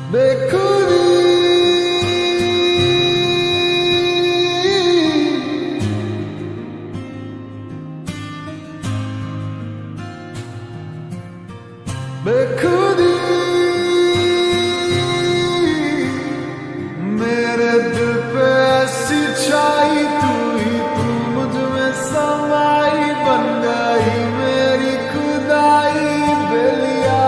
बेखुदी बेखुदी मेरे दिल पे ऐसी छाई, तू ही तू मुझ में समाई, बन गई मेरी खुदाई बेलिया।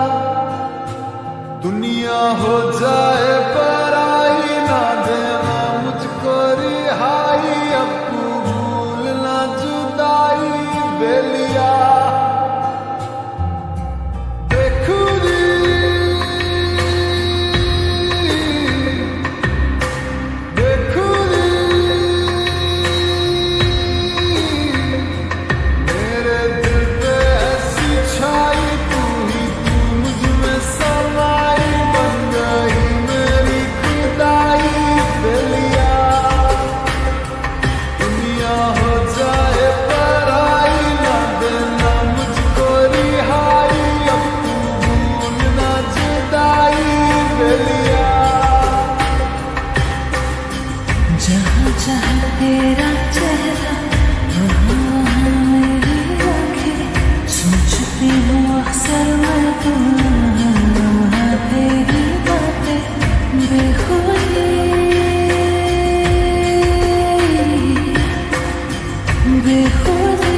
दुनिया हो जाए पराई, ना देना मुझको रिहाई, अब तू भूलना जुदाई बेलिया। जहाँ जहाँ तेरा चेहरा वहाँ वहाँ मेरी आँखें, सोचती हूँ अक्सर मैं वहाँ तेरी बातें बेखुदी बेखुदी।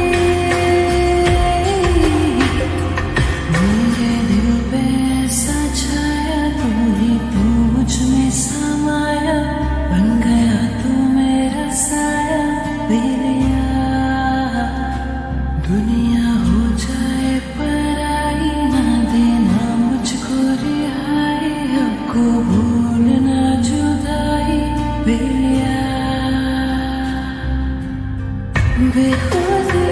मेरे दिल पे ऐसा छाया, तू ही तू मुझ में समाया, बन गया तू मेरा साया बेलिया। दुनिया हो जाए पराई, ना देना मुझको रिहाई, आपको भूलना जुदाई बेलिया। बेखुदी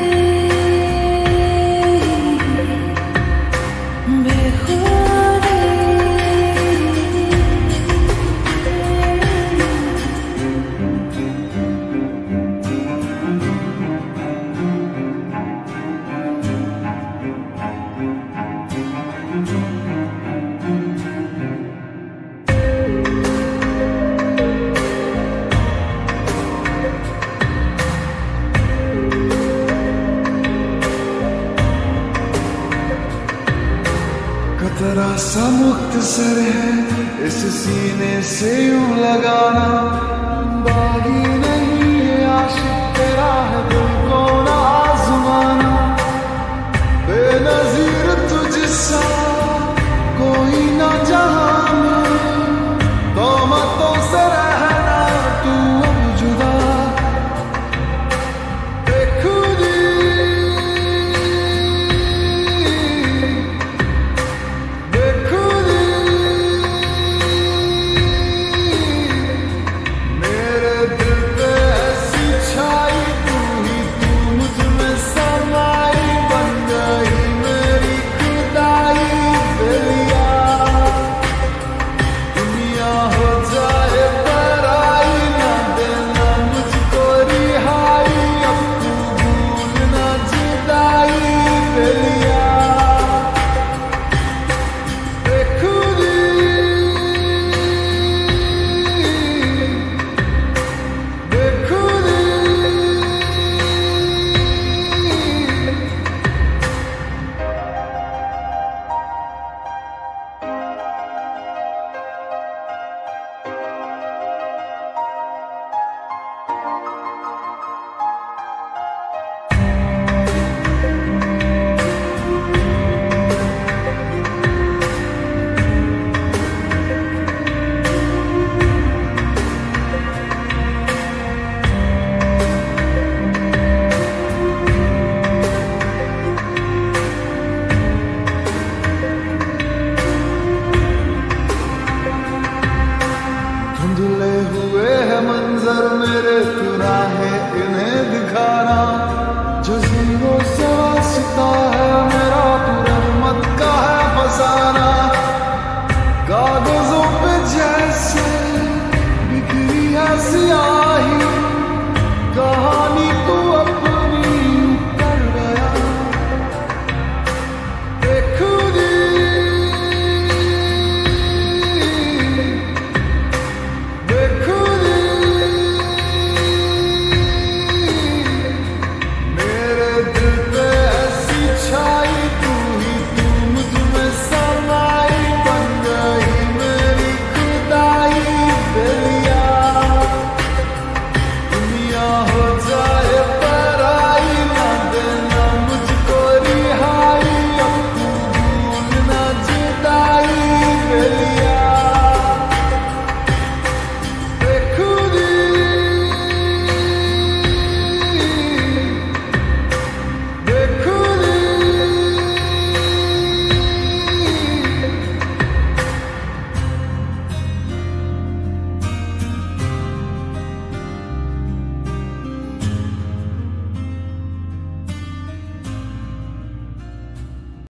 खतरा सा मुख्तसर है इस सीने से यूं लगाना, बागी नहीं है आशिक तेरा